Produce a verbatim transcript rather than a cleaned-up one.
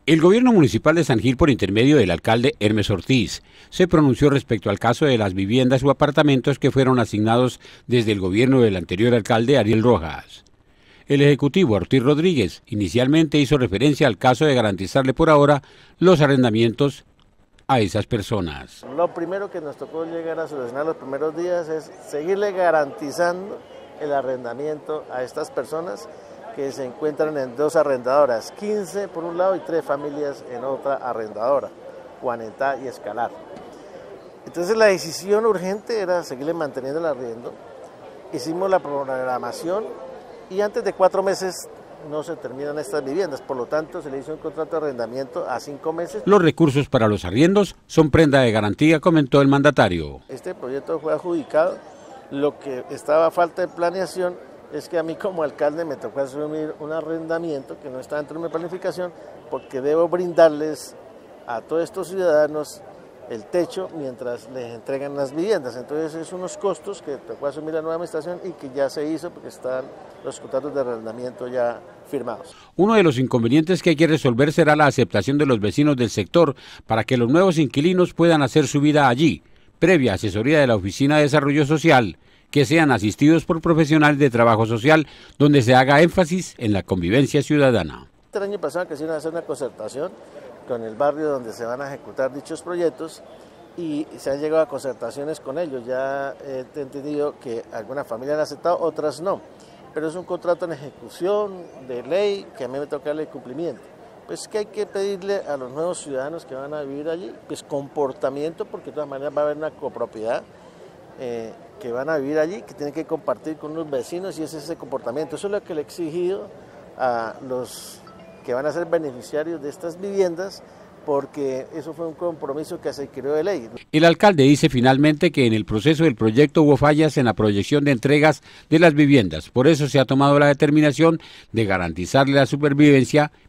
El gobierno municipal de San Gil, por intermedio del alcalde Hermes Ortiz, se pronunció respecto al caso de las viviendas o apartamentos que fueron asignados desde el gobierno del anterior alcalde Ariel Rojas. El ejecutivo Ortiz Rodríguez inicialmente hizo referencia al caso de garantizarle por ahora los arrendamientos a esas personas. Lo primero que nos tocó llegar a solucionar los primeros días es seguirle garantizando el arrendamiento a estas personas que se encuentran en dos arrendadoras, quince por un lado y tres familias en otra arrendadora, Juanetá y Escalar. Entonces la decisión urgente era seguirle manteniendo el arriendo. Hicimos la programación y antes de cuatro meses no se terminan estas viviendas, por lo tanto se le hizo un contrato de arrendamiento a cinco meses. Los recursos para los arriendos son prenda de garantía, comentó el mandatario. Este proyecto fue adjudicado, lo que estaba a falta de planeación es que a mí como alcalde me tocó asumir un arrendamiento que no está dentro de mi planificación porque debo brindarles a todos estos ciudadanos el techo mientras les entregan las viviendas. Entonces es unos costos que tocó asumir la nueva administración y que ya se hizo porque están los contratos de arrendamiento ya firmados. Uno de los inconvenientes que hay que resolver será la aceptación de los vecinos del sector para que los nuevos inquilinos puedan hacer su vida allí, previa asesoría de la Oficina de Desarrollo Social, que sean asistidos por profesionales de trabajo social, donde se haga énfasis en la convivencia ciudadana. El año pasado quisieron hacer una concertación con el barrio donde se van a ejecutar dichos proyectos y se han llegado a concertaciones con ellos. Ya he entendido que algunas familias han aceptado, otras no, pero es un contrato en ejecución de ley que a mí me toca darle cumplimiento. Pues que hay que pedirle a los nuevos ciudadanos que van a vivir allí, pues comportamiento, porque de todas maneras va a haber una copropiedad eh, que van a vivir allí, que tienen que compartir con los vecinos y ese es ese comportamiento. Eso es lo que le he exigido a los que van a ser beneficiarios de estas viviendas, porque eso fue un compromiso que se creó de ley. El alcalde dice finalmente que en el proceso del proyecto hubo fallas en la proyección de entregas de las viviendas, por eso se ha tomado la determinación de garantizarle la supervivencia